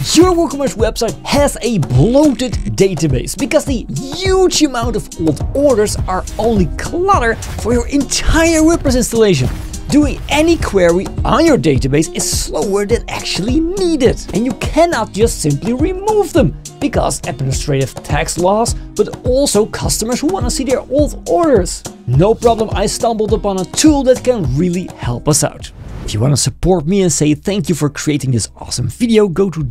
Your WooCommerce website has a bloated database because the huge amount of old orders are only clutter for your entire WordPress installation. Doing any query on your database is slower than actually needed, and you cannot just simply remove them because administrative tax laws, but also customers who want to see their old orders. No problem, I stumbled upon a tool that can really help us out. If you want to support me and say thank you for creating this awesome video, go to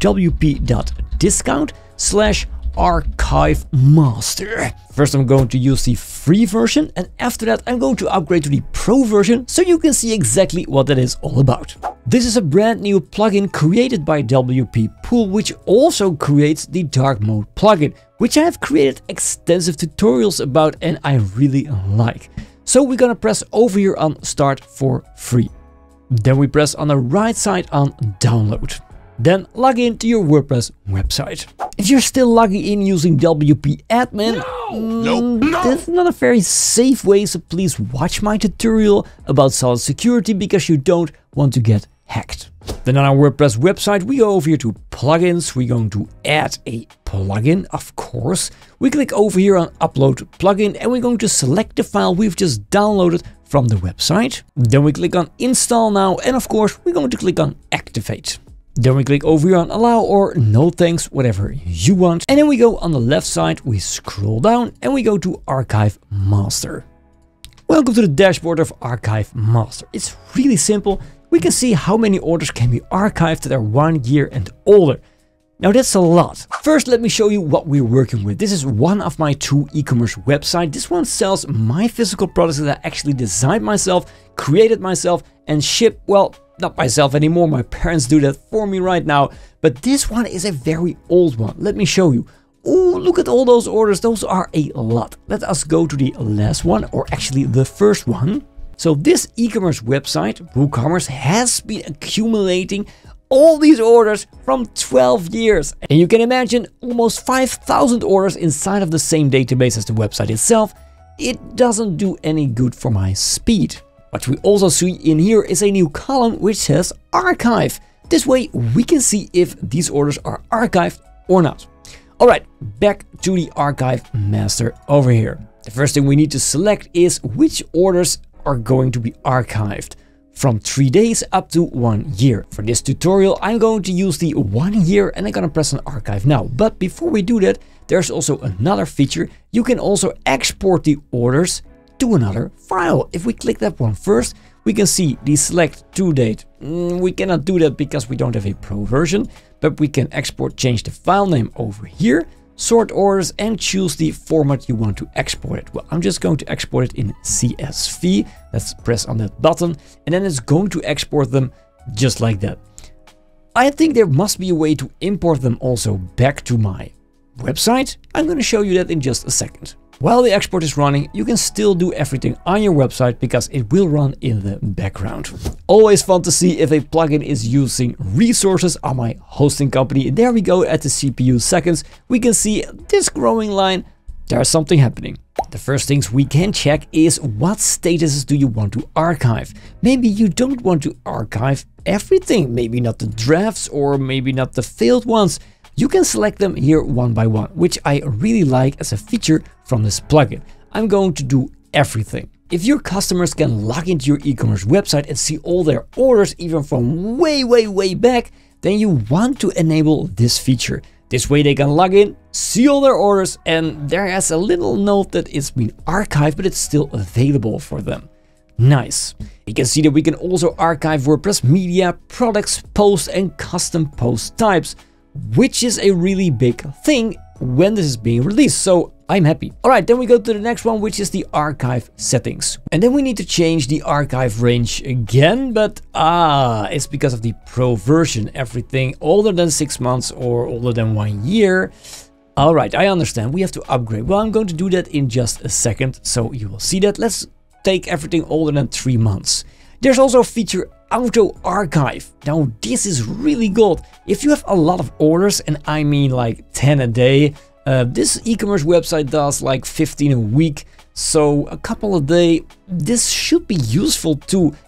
wp.discount/ArchiveMaster. First I'm going to use the free version, and after that I'm going to upgrade to the pro version so you can see exactly what that is all about. This is a brand new plugin created by WP Pool, which also creates the dark mode plugin, which I have created extensive tutorials about and I really like. So we're gonna press over here on start for free. Then we press on the right side on download. Then log in to your WordPress website. If you're still logging in using WP Admin, that's not a very safe way, so please watch my tutorial about solid security because you don't want to get hacked. Then on our WordPress website, we go over here to plugins. We're going to add a plugin, of course. We click over here on upload plugin and we're going to select the file we've just downloaded from the website. Then we click on install now, and of course we're going to click on activate. Then we click over here on allow or no thanks, whatever you want. And then we go on the left side, we scroll down and we go to ArchiveMaster. Welcome to the dashboard of ArchiveMaster. It's really simple. We can see how many orders can be archived that are 1 year and older. Now that's a lot. First, let me show you what we're working with. This is one of my 2 e-commerce websites. This one sells my physical products that I actually designed myself, created myself, and ship, well, not myself anymore. My parents do that for me right now. But this one is a very old one. Let me show you. Oh, look at all those orders. Those are a lot. Let us go to the last one, or actually the first one. So this e-commerce website, WooCommerce, has been accumulating all these orders from 12 years. And you can imagine almost 5,000 orders inside of the same database as the website itself. It doesn't do any good for my speed. What we also see in here is a new column which says archive. This way we can see if these orders are archived or not. All right, back to the ArchiveMaster over here. The first thing we need to select is which orders are going to be archived. From 3 days up to 1 year. For this tutorial, I'm going to use the 1 year and I'm gonna press on archive now. But before we do that, there's also another feature. You can also export the orders to another file. If we click that one first, we can see the select to date. We cannot do that because we don't have a pro version, but we can change the file name over here, sort orders and choose the format you want to export it. Well, I'm just going to export it in CSV. Let's press on that button and then it's going to export them just like that. I think there must be a way to import them also back to my website. I'm going to show you that in just a second. While the export is running, you can still do everything on your website because it will run in the background. Always fun to see if a plugin is using resources on my hosting company. There we go at the CPU seconds. We can see this growing line. There's something happening. The first things we can check is what statuses do you want to archive. Maybe you don't want to archive everything. Maybe not the drafts or maybe not the failed ones. You can select them here one by one, which I really like as a feature from this plugin. I'm going to do everything. If your customers can log into your e-commerce website and see all their orders even from way back, then you want to enable this feature. This way they can log in, see all their orders, and there is a little note that it's been archived, but it's still available for them. Nice. You can see that we can also archive WordPress media, products, posts, and custom post types, which is a really big thing when this is being released, so I'm happy. All right, then we go to the next one, which is the archive settings. And then we need to change the archive range again, but it's because of the pro version. Everything older than 6 months or older than 1 year. All right, I understand. We have to upgrade. Well, I'm going to do that in just a second, so you will see that. Let's take everything older than 3 months. There's also a feature auto archive. Now this is really good. If you have a lot of orders, and I mean like 10 a day, this e-commerce website does like 15 a week. So a couple a day, this should be useful to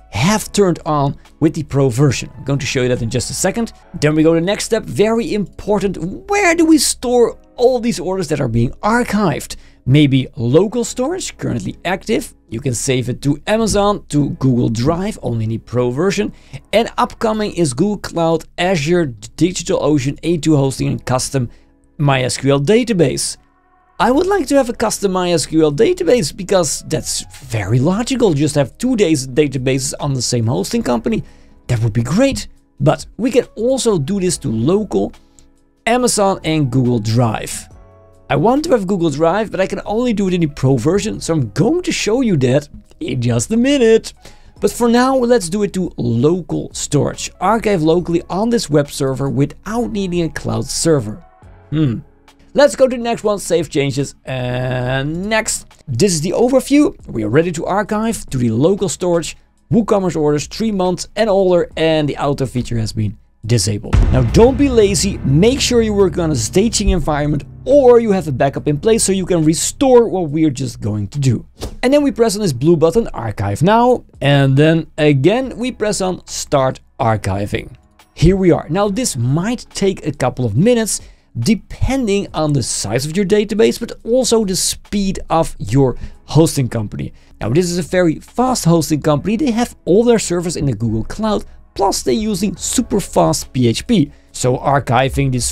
have turned on with the Pro version. I'm going to show you that in just a second. Then we go to the next step, very important. Where do we store all these orders that are being archived? Maybe local storage, currently active. You can save it to Amazon, to Google Drive, only in the Pro version. And upcoming is Google Cloud, Azure, DigitalOcean, A2 hosting, and custom MySQL database. I would like to have a custom MySQL database because that's very logical. Just have 2 databases on the same hosting company. That would be great. But we can also do this to local, Amazon, and Google Drive. I want to have Google Drive, but I can only do it in the Pro version, so I'm going to show you that in just a minute. But for now, let's do it to local storage. Archive locally on this web server without needing a cloud server. Let's go to the next one, save changes, and next. This is the overview. We are ready to archive to the local storage. WooCommerce orders 3 months and older, and the auto feature has been disabled. Now don't be lazy, make sure you work on a staging environment or you have a backup in place so you can restore what we're just going to do. And then we press on this blue button, Archive Now, and then again we press on Start Archiving. Here we are. Now this might take a couple of minutes depending on the size of your database, but also the speed of your hosting company. Now this is a very fast hosting company. They have all their servers in the Google Cloud, plus they're using super fast PHP. So archiving these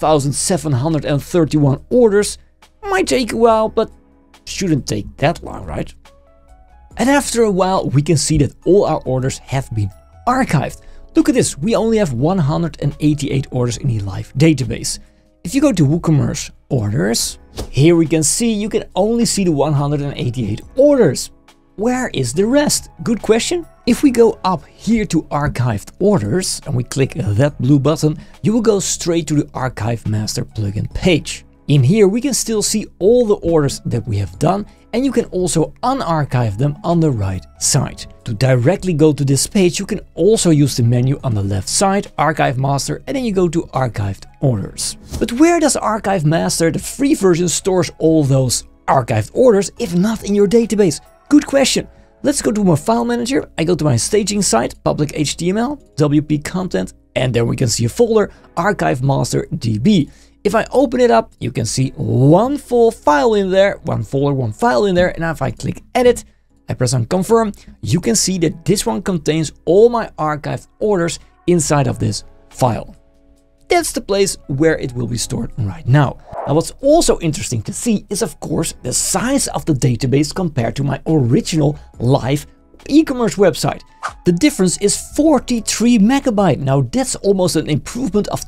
4,731 orders might take a while, but shouldn't take that long, right? And after a while, we can see that all our orders have been archived. Look at this, we only have 188 orders in the live database. If you go to WooCommerce orders, here we can see you can only see the 188 orders. Where is the rest? Good question. If we go up here to archived orders and we click that blue button, you will go straight to the ArchiveMaster plugin page. In here we can still see all the orders that we have done, and you can also unarchive them on the right side. To directly go to this page, you can also use the menu on the left side, ArchiveMaster, and then you go to archived orders. But where does ArchiveMaster, the free version, stores all those archived orders if not in your database? Good question. Let's go to my file manager. I go to my staging site, public HTML, WP content, and there we can see a folder, ArchiveMaster DB. If I open it up, you can see one full file in there, one folder, one file in there. And if I click edit, I press on confirm, you can see that this one contains all my archived orders inside of this file. That's the place where it will be stored right now. Now what's also interesting to see is of course the size of the database compared to my original live e-commerce website. The difference is 43 megabytes. Now that's almost an improvement of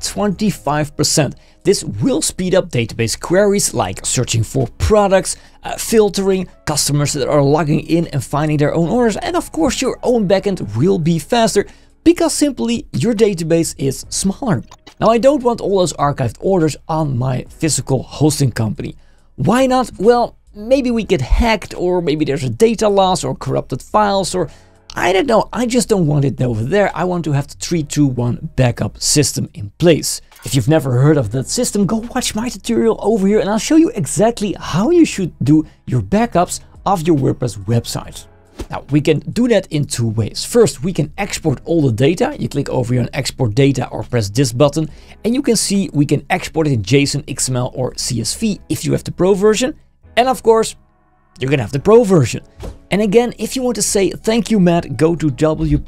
25%. This will speed up database queries like searching for products, filtering, customers that are logging in and finding their own orders, and of course your own backend will be faster because simply your database is smaller. Now I don't want all those archived orders on my physical hosting company. Why not? Well, maybe we get hacked, or maybe there's a data loss or corrupted files, or I don't know. I just don't want it over there. I want to have the 3-2-1 backup system in place. If you've never heard of that system, go watch my tutorial over here and I'll show you exactly how you should do your backups of your WordPress website. Now we can do that in 2 ways. First, we can export all the data. You click over here on export data or press this button and you can see we can export it in JSON, XML or CSV if you have the Pro version. And of course, you can have the Pro version. And again, if you want to say thank you, Matt, go to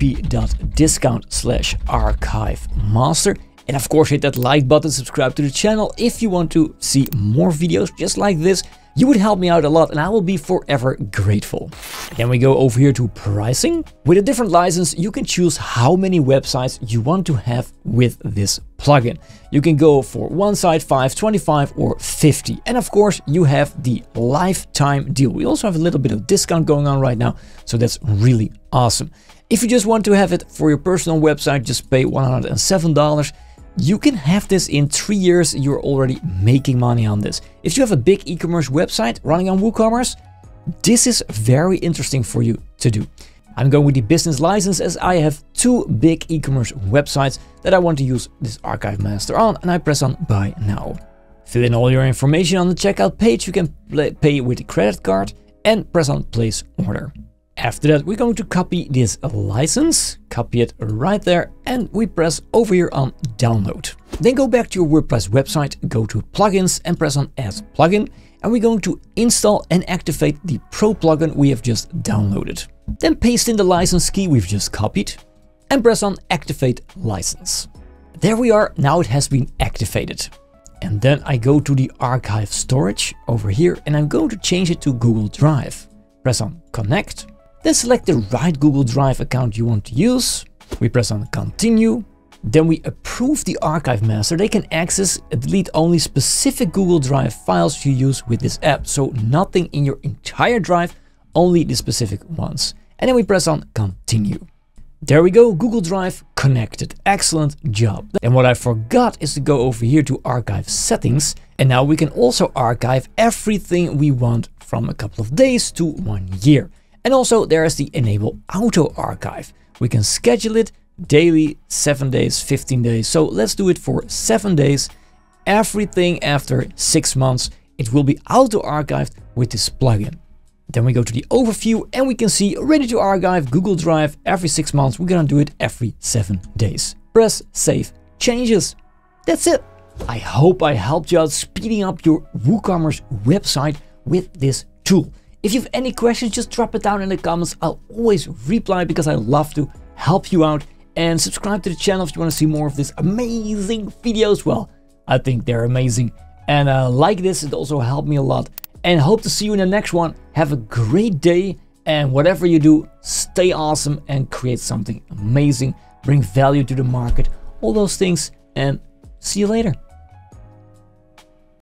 wp.discount/archivemaster. And of course, hit that like button, subscribe to the channel if you want to see more videos just like this. You would help me out a lot and I will be forever grateful. Then we go over here to pricing. With a different license, you can choose how many websites you want to have with this plugin. You can go for 1 site, 5, 25 or 50. And of course, you have the lifetime deal. We also have a little bit of discount going on right now, so that's really awesome. If you just want to have it for your personal website, just pay $107. You can have this in 3 years. You're already making money on this. If you have a big e-commerce website running on WooCommerce, this is very interesting for you to do. I'm going with the business license as I have 2 big e-commerce websites that I want to use this ArchiveMaster on, and I press on buy now. Fill in all your information on the checkout page. You can pay with a credit card and press on place order. After that, we're going to copy this license, copy it right there, and we press over here on download. Then go back to your WordPress website, go to plugins and press on add plugin. And we're going to install and activate the Pro plugin we have just downloaded. Then paste in the license key we've just copied and press on activate license. There we are, now it has been activated. And then I go to the archive storage over here and I'm going to change it to Google Drive. Press on connect, then select the right Google Drive account you want to use. We press on continue. Then we approve the ArchiveMaster. They can access and delete only specific Google Drive files you use with this app. So nothing in your entire drive, only the specific ones. And then we press on continue. There we go, Google Drive connected. Excellent job. And what I forgot is to go over here to archive settings. And now we can also archive everything we want from a couple of days to 1 year. And also there is the enable auto archive. We can schedule it daily, 7 days, 15 days. So let's do it for 7 days. Everything after 6 months, it will be auto archived with this plugin. Then we go to the overview and we can see ready to archive Google Drive every 6 months. We're gonna do it every 7 days. Press save changes. That's it. I hope I helped you out speeding up your WooCommerce website with this tool. If you have any questions, just drop it down in the comments. I'll always reply because I love to help you out. And subscribe to the channel if you want to see more of this amazing videos. Well, I think they're amazing. And like this, it also helped me a lot. And hope to see you in the next one. Have a great day. And whatever you do, stay awesome and create something amazing. Bring value to the market. All those things. And see you later.